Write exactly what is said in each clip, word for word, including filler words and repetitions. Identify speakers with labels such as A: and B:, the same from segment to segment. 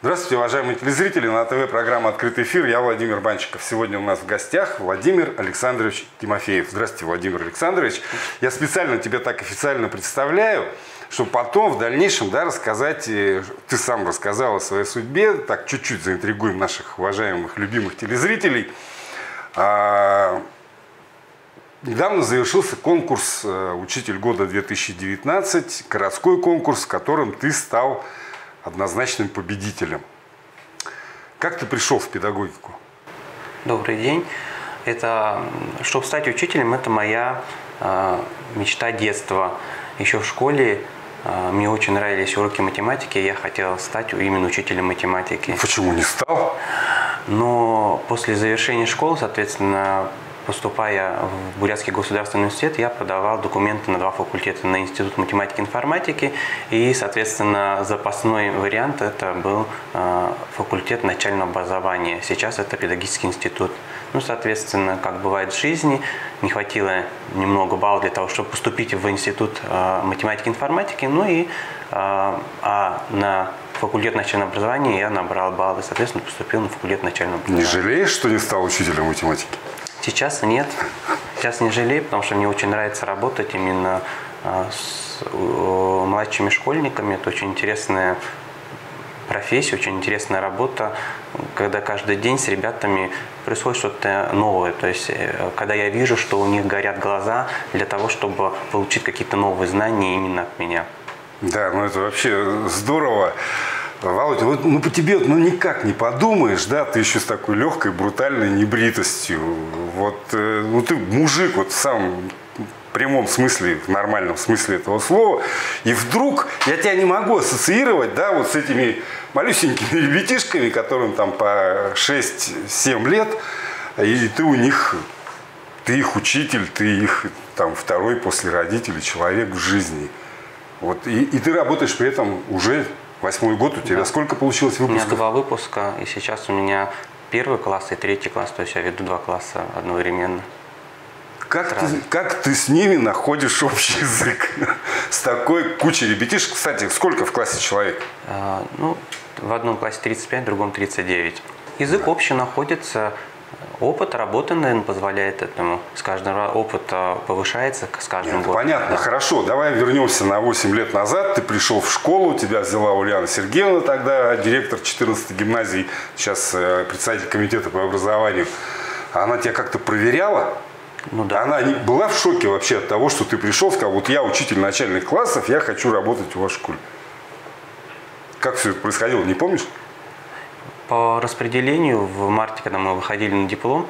A: Здравствуйте, уважаемые телезрители. На ТВ программа «Открытый эфир». Я Владимир Банчиков. Сегодня у нас в гостях Владимир Александрович Тимофеев. Здравствуйте, Владимир Александрович. Я специально тебя так официально представляю, чтобы потом в дальнейшем да, рассказать, ты сам рассказал о своей судьбе, так чуть-чуть заинтригуем наших уважаемых, любимых телезрителей. А, недавно завершился конкурс «Учитель года две тысячи девятнадцать», городской конкурс, в котором ты стал однозначным победителем. Как ты пришел в педагогику?
B: Добрый день. Это, чтобы стать учителем, это моя э, мечта детства. Еще в школе э, мне очень нравились уроки математики, я хотел стать именно учителем математики.
A: Почему не стал?
B: Но после завершения школы, соответственно, поступая в Бурятский государственный университет, я подавал документы на два факультета, на Институт математики и информатики, и, соответственно, запасной вариант это был э, факультет начального образования. Сейчас это педагогический институт. Ну, соответственно, как бывает в жизни, не хватило немного баллов для того, чтобы поступить в Институт э, математики и информатики, ну и э, а на факультет начального образования я набрал баллы, соответственно, поступил на факультет начального образования.
A: Не жалеешь, что не стал учителем математики?
B: Сейчас нет. Сейчас не жалею, потому что мне очень нравится работать именно с младшими школьниками. Это очень интересная профессия, очень интересная работа, когда каждый день с ребятами происходит что-то новое. То есть, когда я вижу, что у них горят глаза для того, чтобы получить какие-то новые знания именно от меня.
A: Да, ну это вообще здорово. Володя, вот, ну по тебе ну никак не подумаешь, да, ты еще с такой легкой, брутальной небритостью. Вот, э, ну ты мужик, вот в самом прямом смысле, в нормальном смысле этого слова. И вдруг я тебя не могу ассоциировать, да, вот с этими малюсенькими ребятишками, которым там по шесть-семь лет, и ты у них, ты их учитель, ты их там второй после родителей человек в жизни. Вот, и, и ты работаешь при этом уже восьмой год у тебя. Да. Сколько получилось выпусков?
B: У меня два выпуска, и сейчас у меня первый класс и третий класс, то есть я веду два класса одновременно.
A: Как ты, как ты с ними находишь общий язык? С такой кучей ребятишек. Кстати, сколько в классе человек?
B: А, ну, в одном классе тридцать пять, в другом тридцать девять. Язык да. общий находится. Опыт работы, наверное, позволяет этому. С каждым опыт повышается, с каждым
A: Нет,
B: годом.
A: Понятно,
B: да.
A: Хорошо. Давай вернемся на восемь лет назад. Ты пришел в школу, тебя взяла Ульяна Сергеевна тогда, директор четырнадцатой гимназии, сейчас председатель комитета по образованию. Она тебя как-то проверяла?
B: Ну да.
A: Она не, была в шоке вообще от того, что ты пришел, сказал, вот я учитель начальных классов, я хочу работать у вас в школе. Как все это происходило, не помнишь?
B: По распределению в марте, когда мы выходили на диплом,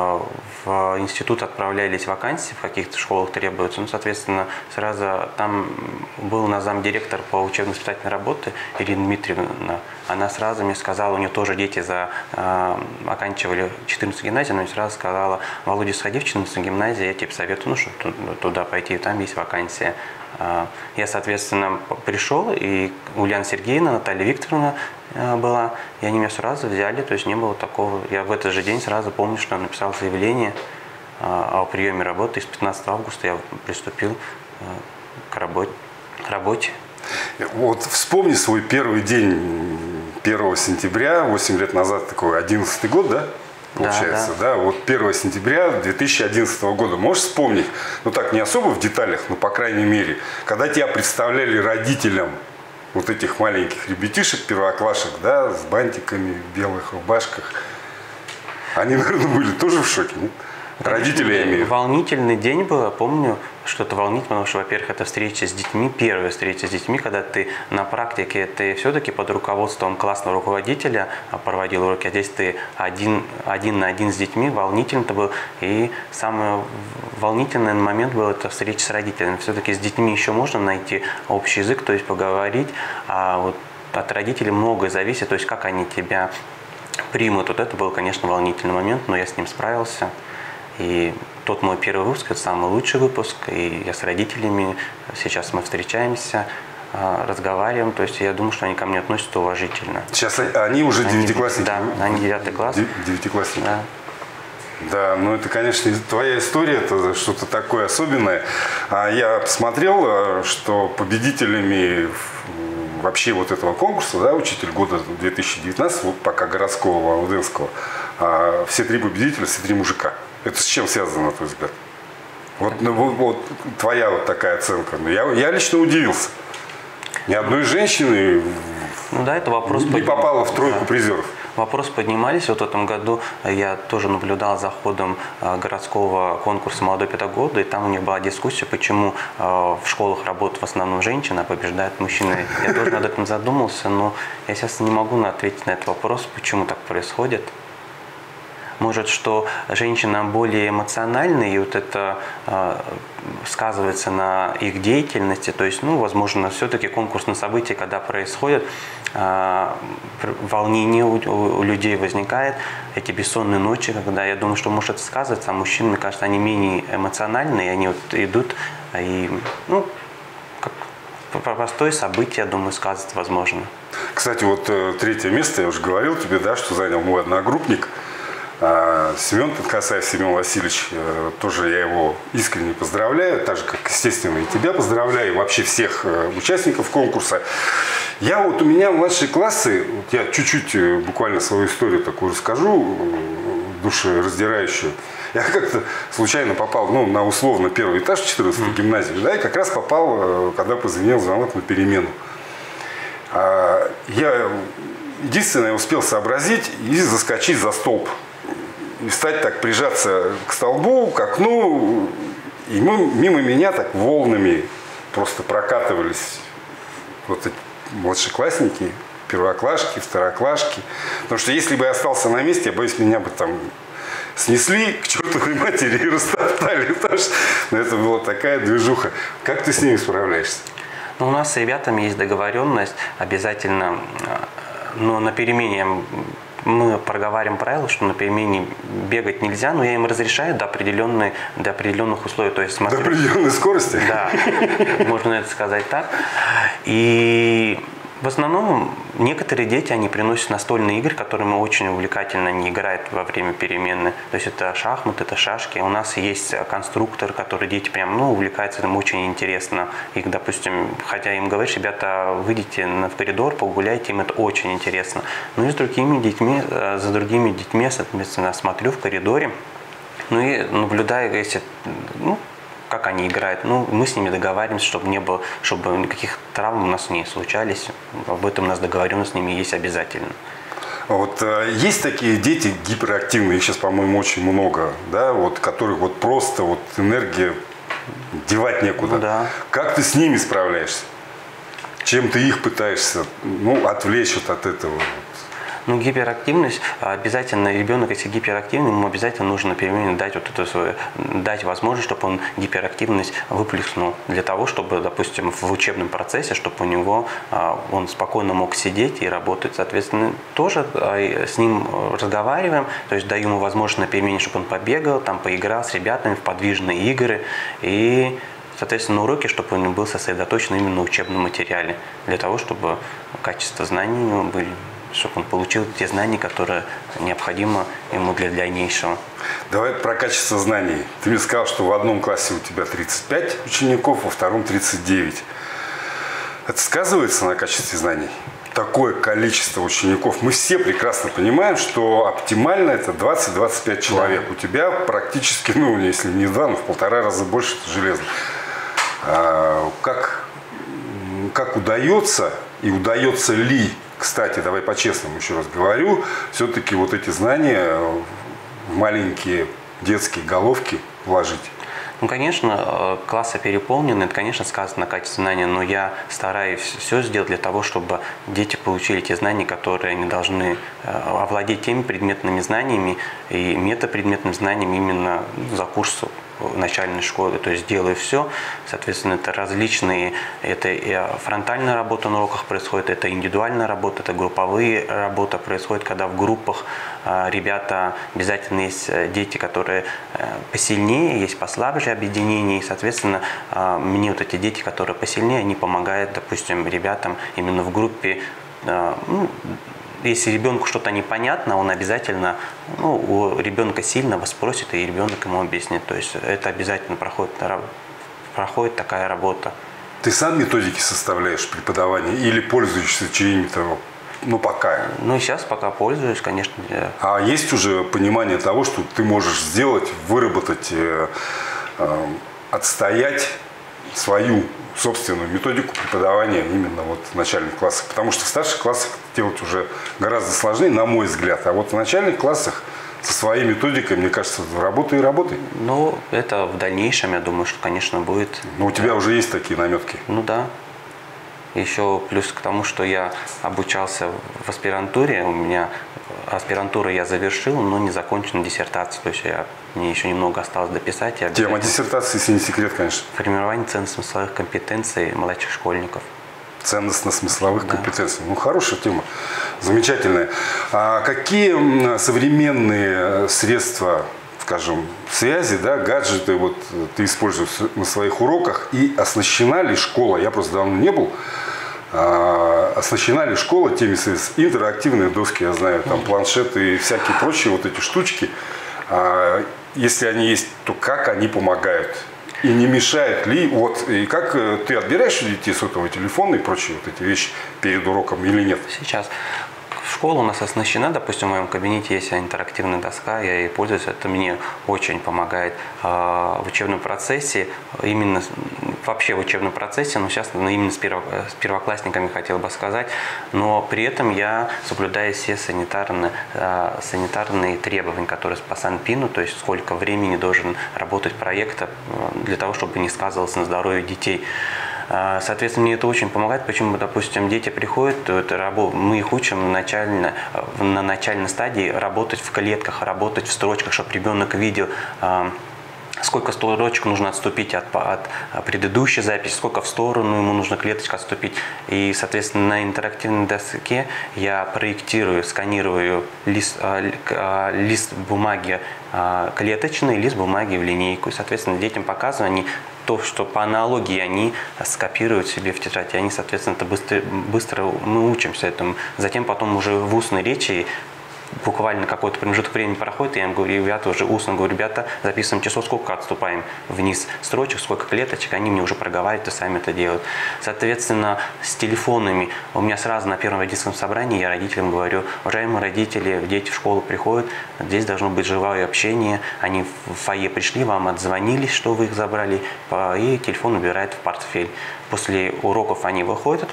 B: в институт отправлялись вакансии, в каких-то школах требуются. Ну, соответственно, сразу там был на замдиректор по учебно-воспитательной работе Ирина Дмитриевна. Она сразу мне сказала, у нее тоже дети за, э, оканчивали четырнадцатую гимназию, но сразу сказала: Володя, сходи в четырнадцатую гимназию, я тебе советую, ну, чтобы туда пойти, там есть вакансия. Я, соответственно, пришел, и Ульяна Сергеевна, Наталья Викторовна была, и они меня сразу взяли, то есть не было такого. Я в этот же день сразу помню, что я написал заявление о приеме работы, и с пятнадцатого августа я приступил к работе. К работе.
A: Вот вспомни свой первый день первого сентября, восемь лет назад, такой одиннадцатый год, да? Получается, да, да. да, вот первого сентября две тысячи одиннадцатого года. Можешь вспомнить, ну так не особо в деталях, но по крайней мере, когда тебя представляли родителям вот этих маленьких ребятишек, первоклашек, да, с бантиками, в белых рубашках, они, наверное, были тоже в шоке, нет? Родители, я имею.
B: Волнительный день был, я помню, что это волнительно, потому что, во-первых, это встреча с детьми, первая встреча с детьми, когда ты на практике, ты все-таки под руководством классного руководителя проводил уроки, а здесь ты один, один на один с детьми, волнительно это был. И самый волнительный момент был это встреча с родителями. Все-таки с детьми еще можно найти общий язык, то есть поговорить, а вот от родителей многое зависит, то есть как они тебя примут. Вот это был, конечно, волнительный момент, но я с ним справился. И тот мой первый выпуск, это самый лучший выпуск, и я с родителями, сейчас мы встречаемся, разговариваем, то есть я думаю, что они ко мне относятся уважительно.
A: Сейчас они уже девятиклассники?
B: Да, они девятый класс.
A: Девятиклассники?
B: Да.
A: Да, ну это, конечно, твоя история, это что-то такое особенное. А я посмотрел, что победителями вообще вот этого конкурса, да, учитель года две тысячи девятнадцатого, вот пока городского Володенского, а, все три победителя, все три мужика. Это с чем связано, на твой взгляд? Вот, ну, вот, вот твоя вот такая оценка. Я, я лично удивился. Ни одной женщины
B: ну, да, это вопрос
A: не
B: под...
A: попало в тройку
B: да.
A: призеров.
B: Вопрос поднимались. Вот в этом году я тоже наблюдал за ходом городского конкурса «Молодой педагог года», и там у них была дискуссия, почему в школах работают в основном женщины, а побеждают мужчины. Я тоже над этим задумался, но я сейчас не могу ответить на этот вопрос, почему так происходит. Может, что женщина более эмоциональная, и вот это э, сказывается на их деятельности. То есть, ну, возможно, все-таки конкурсные события, когда происходят, э, волнение у, у людей возникает, эти бессонные ночи, когда, я думаю, что может это сказываться, а мужчины, мне кажется, они менее эмоциональные, они вот идут и, ну, как простое событие, я думаю, сказывается, возможно.
A: Кстати, вот э, третье место, я уже говорил тебе, да, что занял мой одногруппник, Семен Подкасаев, Семен Васильевич, тоже я его искренне поздравляю, так же, как, естественно, и тебя поздравляю, и вообще всех участников конкурса. Я вот, у меня младшие классы, вот я чуть-чуть буквально свою историю такую расскажу, душераздирающую. Я как-то случайно попал, ну, на условно первый этаж четырнадцатой mm-hmm. гимназии, да, и как раз попал, когда позвонил звонок на перемену. Я единственное успел сообразить и заскочить за столб. И встать так, прижаться к столбу, к окну, и мы, мимо меня так волнами просто прокатывались вот эти младшеклассники, первоклашки, второклашки. Потому что если бы я остался на месте, я боюсь, меня бы там снесли к чертовой матери и растоптали. Потому что ну, это была такая движуха. Как ты с ними справляешься?
B: Ну, у нас с ребятами есть договоренность обязательно, но на перемене мы проговариваем правила, что на перемене бегать нельзя, но я им разрешаю до, определенной, до определенных условий. То есть, смотрю,
A: до определенной скорости?
B: Да, можно это сказать так. И в основном некоторые дети, они приносят настольные игры, которыми очень увлекательно они играют во время перемены. То есть это шахматы, это шашки. У нас есть конструктор, который дети прям, ну, увлекаются, им очень интересно. Их, допустим, хотя им говоришь, ребята, выйдите в коридор, погуляйте, им это очень интересно. Ну и с другими детьми, за другими детьми, соответственно, смотрю в коридоре, ну и наблюдаю, если, ну, как они играют. Ну, мы с ними договариваемся, чтобы не было, чтобы никаких травм у нас не случались. Об этом у нас договоренность с ними есть обязательно.
A: Вот э, есть такие дети гиперактивные, их сейчас, по-моему, очень много, да, вот, которых вот просто вот энергия девать некуда.
B: Ну, да.
A: Как ты с ними справляешься? Чем ты их пытаешься, ну, отвлечь вот от этого?
B: Ну, гиперактивность, обязательно ребенок, если гиперактивный, ему обязательно нужно на перемене дать вот эту свою, дать возможность, чтобы он гиперактивность выплеснул, для того, чтобы, допустим, в учебном процессе, чтобы у него, он спокойно мог сидеть и работать. Соответственно, тоже с ним разговариваем, то есть даю ему возможность на перемене, чтобы он побегал, там, поиграл с ребятами в подвижные игры и, соответственно, на уроке, чтобы он был сосредоточен именно на учебном материале, для того, чтобы качество знаний у него были, чтобы он получил те знания, которые необходимы ему для дальнейшего.
A: Давай про качество знаний. Ты мне сказал, что в одном классе у тебя тридцать пять учеников, во втором тридцать девять. Это сказывается на качестве знаний? Такое количество учеников. Мы все прекрасно понимаем, что оптимально это двадцать — двадцать пять человек. Да. У тебя практически, ну, если не в два, но в полтора раза больше, это железно. А, как, как удается и удается ли, кстати, давай по-честному еще раз говорю, все-таки вот эти знания в маленькие детские головки вложить?
B: Ну, конечно, классы переполнены, это, конечно, сказано на качестве знания, но я стараюсь все сделать для того, чтобы дети получили те знания, которые они должны овладеть теми предметными знаниями и метапредметными знаниями именно за курс начальной школы. То есть делаю все, соответственно, это различные, это и фронтальная работа на уроках происходит, это индивидуальная работа, это групповые работа происходит, когда в группах ребята, обязательно есть дети, которые посильнее, есть послабже объединения, и, соответственно, мне вот эти дети, которые посильнее, они помогают, допустим, ребятам именно в группе, ну, если ребенку что-то непонятно, он обязательно, ну, у ребенка сильного спросит, и ребенок ему объяснит. То есть это обязательно проходит, проходит такая работа.
A: Ты сам методики составляешь преподавания или пользуешься чьими-то, ну пока?
B: Ну сейчас пока пользуюсь, конечно.
A: А есть уже понимание того, что ты можешь сделать, выработать, э, э, отстоять свою собственную методику преподавания именно вот в начальных классах? Потому что в старших классах делать уже гораздо сложнее, на мой взгляд. А вот в начальных классах со своей методикой, мне кажется, работай и работай.
B: Ну, это в дальнейшем, я думаю, что, конечно, будет.
A: Но у тебя да. уже есть такие наметки?
B: Ну да. Еще плюс к тому, что я обучался в аспирантуре, у меня аспирантуру я завершил, но не закончил диссертацию. То есть я, мне еще немного осталось дописать.
A: Тема диссертации, если не секрет, конечно.
B: Формирование ценностно-смысловых компетенций младших школьников.
A: Ценностно-смысловых да. компетенций. Ну, хорошая тема, замечательная. А какие современные средства, скажем, связи, да, гаджеты вот, ты используешь на своих уроках? И оснащена ли школа, я просто давно не был, а, оснащена ли школа теми средствами? Интерактивные доски, я знаю, там планшеты и всякие прочие вот эти штучки. А, если они есть, то как они помогают? И не мешает ли, вот, и как ты отбираешь у детей сотовый телефон и прочие вот эти вещи перед уроком или нет?
B: Сейчас школа у нас оснащена, допустим, в моем кабинете есть интерактивная доска, я ей пользуюсь, это мне очень помогает в учебном процессе, именно вообще в учебном процессе, но сейчас именно с, перво, с первоклассниками хотел бы сказать, но при этом я соблюдаю все санитарные, санитарные требования, которые по Санпину, то есть сколько времени должен работать проект для того, чтобы не сказывалось на здоровье детей. Соответственно, мне это очень помогает. Почему, допустим, дети приходят, это, мы их учим начально, на начальной стадии работать в клетках, работать в строчках, чтобы ребенок видел, сколько строчек нужно отступить от, от предыдущей записи, сколько в сторону ему нужно клеточка отступить. И, соответственно, на интерактивной доске я проектирую, сканирую лист, лист бумаги клеточный, лист бумаги в линейку. И, соответственно, детям показываю, они то, что по аналогии они скопируют себе в тетрадь. И они, соответственно, это быстро, быстро мы учимся этому. Затем потом уже в устной речи буквально какой-то промежуток времени проходит, и я им говорю, ребята, уже устно говорю, ребята, записываем часов, сколько отступаем вниз строчек, сколько клеточек, они мне уже проговаривают и сами это делают. Соответственно, с телефонами у меня сразу на первом родительском собрании я родителям говорю, уважаемые родители, дети в школу приходят, здесь должно быть живое общение, они в фойе пришли, вам отзвонились, что вы их забрали, и телефон убирают в портфель. После уроков они выходят,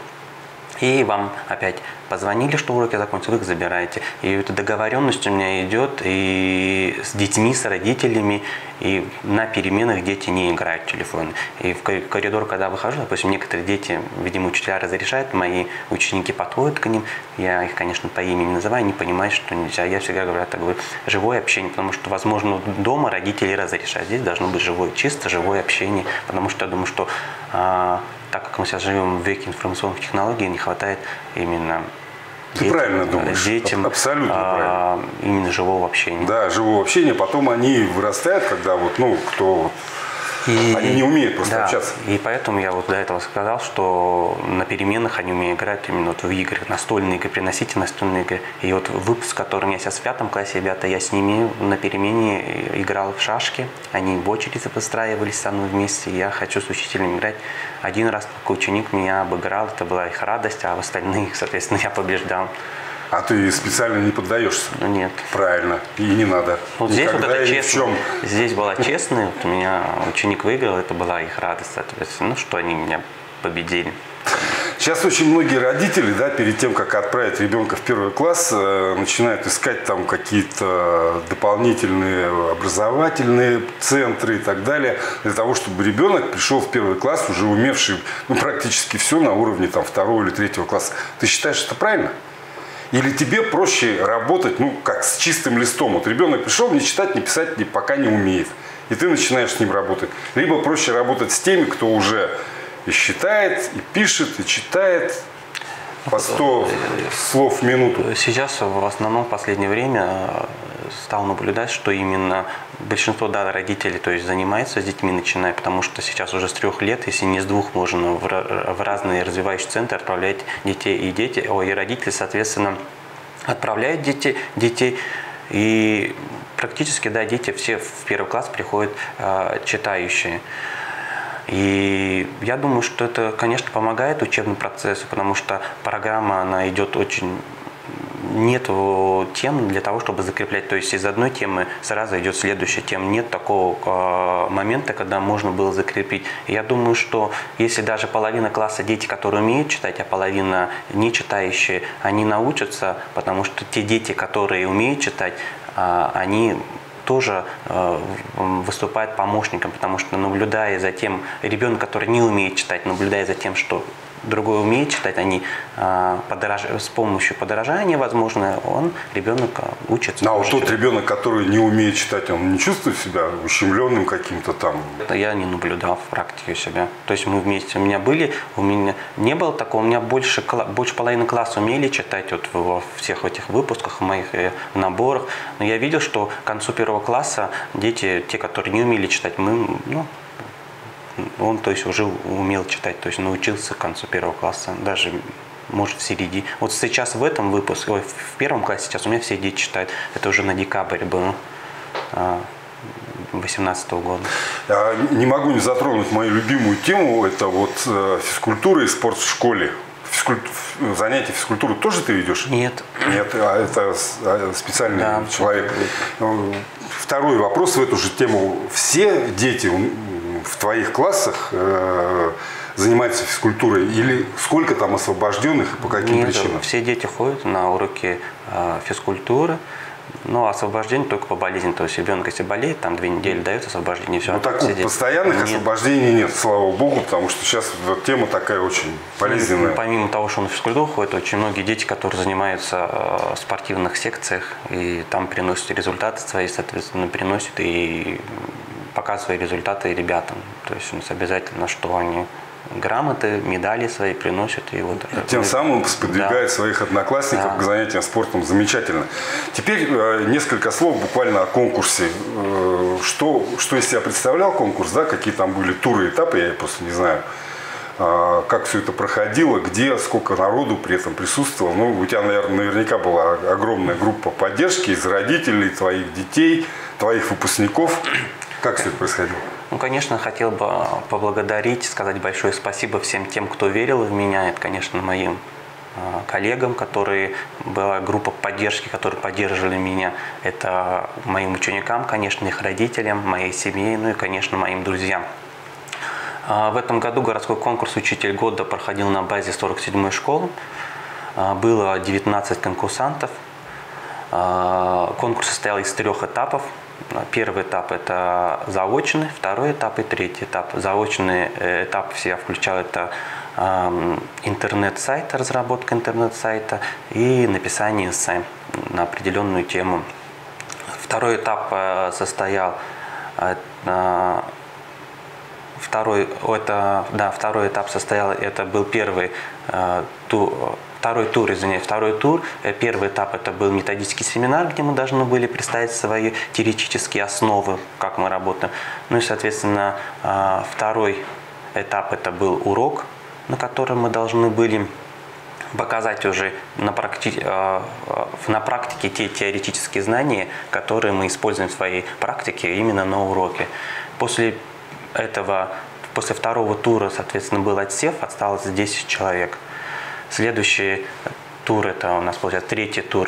B: и вам опять позвонили, что уроки закончились, вы их забираете. И эта договоренность у меня идет и с детьми, с родителями, и на переменах дети не играют в телефон. И в коридор, когда выхожу, допустим, некоторые дети, видимо, учителя разрешают, мои ученики подходят к ним, я их, конечно, по имени называю, не понимают, что нельзя. Я всегда говорю, это говорю, живое общение, потому что, возможно, дома родители разрешают. Здесь должно быть живое, чисто живое общение, потому что я думаю, что так как мы сейчас живем в веке информационных технологий, не хватает именно
A: Ты
B: детям,
A: правильно думаешь.
B: детям
A: абсолютно
B: а,
A: правильно.
B: Именно живого общения.
A: Да, живого общения. Потом они вырастают, когда вот, ну, кто... И, они не умеют просто
B: да,
A: общаться.
B: И поэтому я вот до этого сказал, что на переменах они умеют играть именно вот в игры, настольные игры, приносите настольные игры. И вот выпуск, который у меня сейчас в пятом классе, ребята, я с ними на перемене играл в шашки, они в очередь постраивались со мной вместе, я хочу с учителем играть. Один раз только ученик меня обыграл, это была их радость, а в остальных, соответственно, я побеждал.
A: А ты специально не поддаешься?
B: Ну нет.
A: Правильно. И не надо.
B: Вот здесь вот это честно.
A: Чем...
B: Здесь была честная. Вот у меня ученик выиграл, это была их радость, соответственно. Ну, что они меня победили.
A: Сейчас очень многие родители, да, перед тем, как отправить ребенка в первый класс, начинают искать там какие-то дополнительные образовательные центры и так далее, для того, чтобы ребенок пришел в первый класс, уже умевший, ну, практически все на уровне там второго или третьего класса. Ты считаешь это правильно? Или тебе проще работать, ну, как с чистым листом? Вот ребенок пришел, не читать, не писать, не, пока не умеет. И ты начинаешь с ним работать. Либо проще работать с теми, кто уже и считает, и пишет, и читает по сто слов в минуту.
B: Сейчас в основном в последнее время стал наблюдать, что именно большинство, да, родителей, то есть занимается с детьми, начиная, потому что сейчас уже с трех лет, если не с двух, можно в, в разные развивающие центры отправлять детей, и дети, о, и родители, соответственно, отправляют детей, детей, и практически, да, дети все в первый класс приходят э, читающие. И я думаю, что это, конечно, помогает учебному процессу, потому что программа, она идет очень... Нет тем для того, чтобы закреплять. То есть из одной темы сразу идет следующая тема. Нет такого э, момента, когда можно было закрепить. И я думаю, что если даже половина класса дети, которые умеют читать, а половина не читающие, они научатся, потому что те дети, которые умеют читать, э, они тоже э, выступают помощником, потому что, наблюдая за тем, ребенок, который не умеет читать, наблюдая за тем, что другой умеет читать, они э, подорож... с помощью подорожания, возможно, он, ребенок, учится.
A: А вот тот ребенок, который не умеет читать, он не чувствует себя ущемленным каким-то там?
B: Это я не наблюдал в практике у себя. То есть мы вместе, у меня были, у меня не было такого, у меня больше, больше половины класса умели читать вот во всех этих выпусках, в моих наборах. Но я видел, что к концу первого класса дети, те, которые не умели читать, мы, ну, он, то есть, уже умел читать, то есть научился к концу первого класса, даже, может, в середине. Вот сейчас в этом выпуске, ой, в первом классе сейчас у меня все дети читают, это уже на декабрь было, две тысячи восемнадцатого года.
A: Я не могу не затронуть мою любимую тему, это вот физкультура и спорт в школе. Физкуль... Занятия физкультуры тоже ты ведешь?
B: Нет.
A: Нет, а это специальный да, человек. Второй вопрос в эту же тему. Все дети в твоих классах э, занимаются физкультурой или сколько там освобожденных и по каким
B: Нет,
A: причинам?
B: Все дети ходят на уроки э, физкультуры, но освобождение только по болезни. То есть ребенок, если болеет, там две недели дается освобождение. Все,
A: ну так постоянных нет. освобождений нет, слава богу, потому что сейчас вот тема такая очень болезненная.
B: Ну, помимо того, что он в физкультуру ходит, очень многие дети, которые занимаются в спортивных секциях, и там приносят результаты свои, соответственно, приносят и показывают свои результаты ребятам. То есть у нас обязательно, что они грамоты, медали свои приносят. И вот,
A: и тем самым сподвигает да. своих одноклассников да. к занятиям спортом. Замечательно. Теперь э, несколько слов буквально о конкурсе. Э, что, что из себя представлял конкурс, да? Какие там были туры, этапы, я просто не знаю. Э, как все это проходило, где, сколько народу при этом присутствовало. Ну, у тебя, наверное, наверняка была огромная группа поддержки из родителей, твоих детей, твоих выпускников. Как все это происходило?
B: Ну, конечно, хотел бы поблагодарить, сказать большое спасибо всем тем, кто верил в меня. Это, конечно, моим э, коллегам, которые была группа поддержки, которые поддерживали меня. Это моим ученикам, конечно, их родителям, моей семье, ну и, конечно, моим друзьям. Э, в этом году городской конкурс «Учитель года» проходил на базе сорок седьмой школы. Э, было девятнадцать конкурсантов. Э, конкурс состоял из трех этапов. Первый этап – это заочный, второй этап и третий этап. Заочный этап в себя включал это э, интернет-сайт, разработка интернет-сайта и написание эссе на определенную тему. Второй этап э, состоял э, второй, это, да, второй этап состоял, это был первый э, тур. Второй тур, извиняюсь, второй тур, первый этап это был методический семинар, где мы должны были представить свои теоретические основы, как мы работаем. Ну и, соответственно, второй этап это был урок, на котором мы должны были показать уже на, практи... на практике те теоретические знания, которые мы используем в своей практике именно на уроке. После этого, после второго тура, соответственно, был отсев, осталось десять человек. Следующий тур, это у нас получается третий тур,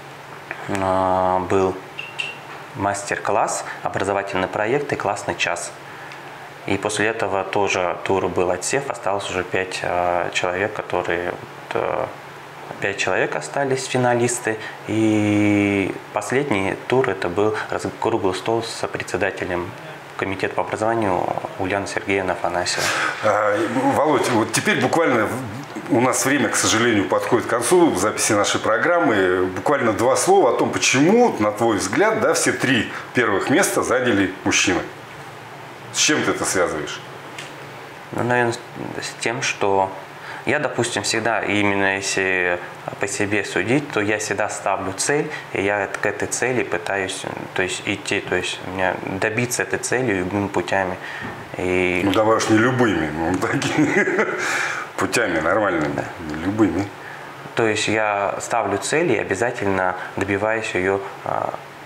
B: был мастер-класс, образовательный проект и классный час. И после этого тоже тур был отсев, осталось уже пять человек, которые пять человек остались финалисты. И последний тур это был круглый стол с председателем комитета по образованию Ульяна Сергеевна Афанасьева.
A: Володь, вот теперь буквально у нас время, к сожалению, подходит к концу записи нашей программы. Буквально два слова о том, почему, на твой взгляд, да, все три первых места заняли мужчины. С чем ты это связываешь?
B: Ну, наверное, с тем, что я, допустим, всегда, именно если по себе судить, то я всегда ставлю цель, и я к этой цели пытаюсь, то есть, идти, то есть меня добиться этой цели любыми путями. И...
A: Ну давай уж не любыми, ну такими путями нормальными, да. Не любыми.
B: То есть я ставлю цель и обязательно добиваюсь ее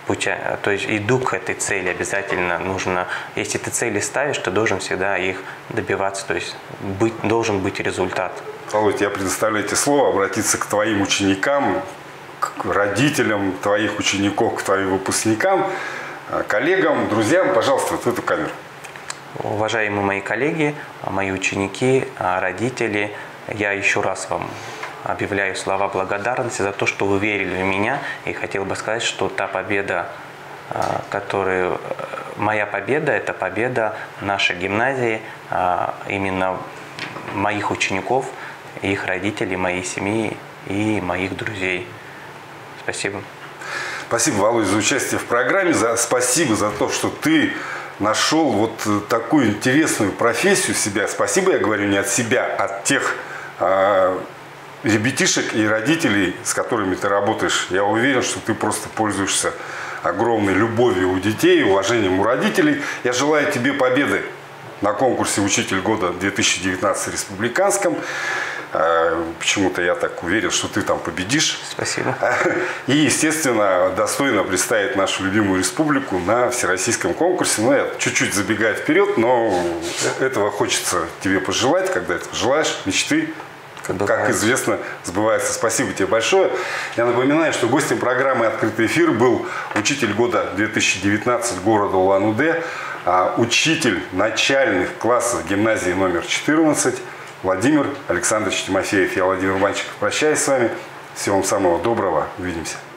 B: путя, то есть иду к этой цели, обязательно нужно, если ты цели ставишь, ты должен всегда их добиваться, то есть быть, должен быть результат.
A: Володь, я предоставляю тебе слово обратиться к твоим ученикам, к родителям твоих учеников, к твоим выпускникам, коллегам, друзьям. Пожалуйста, вот в эту камеру.
B: Уважаемые мои коллеги, мои ученики, родители, я еще раз вам объявляю слова благодарности за то, что вы верили в меня. И хотел бы сказать, что та победа, которую... Моя победа – это победа нашей гимназии, именно моих учеников, их родителей, моей семьи и моих друзей. Спасибо.
A: Спасибо, Володя, за участие в программе. За, спасибо за то, что ты нашел вот такую интересную профессию себя. Спасибо, я говорю, не от себя, а от тех э, ребятишек и родителей, с которыми ты работаешь. Я уверен, что ты просто пользуешься огромной любовью у детей, уважением у родителей. Я желаю тебе победы на конкурсе «Учитель года две тысячи девятнадцать» республиканском. Почему-то я так уверен, что ты там победишь.
B: Спасибо.
A: И, естественно, достойно представить нашу любимую республику на всероссийском конкурсе. Ну, я чуть-чуть забегаю вперед, но этого хочется тебе пожелать, когда это желаешь, мечты, как, как известно, сбываются. Спасибо тебе большое. Я напоминаю, что гостем программы «Открытый эфир» был учитель года две тысячи девятнадцать города Улан-Удэ, учитель начальных классов гимназии номер четырнадцать Владимир Александрович Тимофеев. Я, Владимир Манчиков, прощаюсь с вами. Всего вам самого доброго. Увидимся.